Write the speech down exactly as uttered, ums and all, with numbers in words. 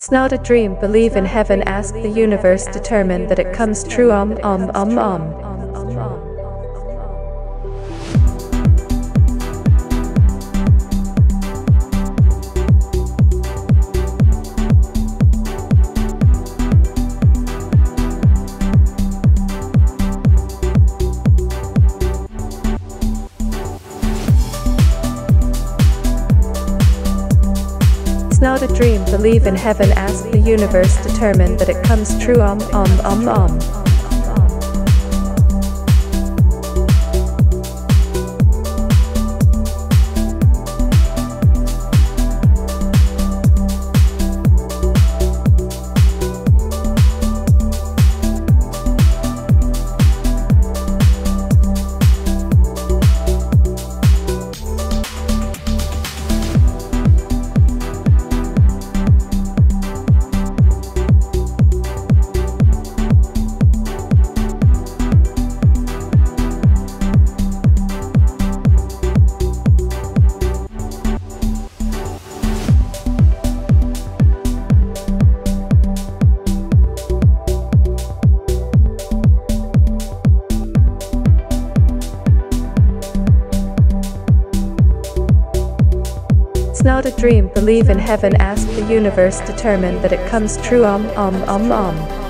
It's not a dream, believe in heaven, ask the universe, determine that it comes true. Om, om, om, om. It's not a dream, believe in heaven, ask the universe, determine that it comes true. Om, om, om, om. It's not a dream, believe in heaven, ask the universe, determine that it comes true. Om, om, om, om.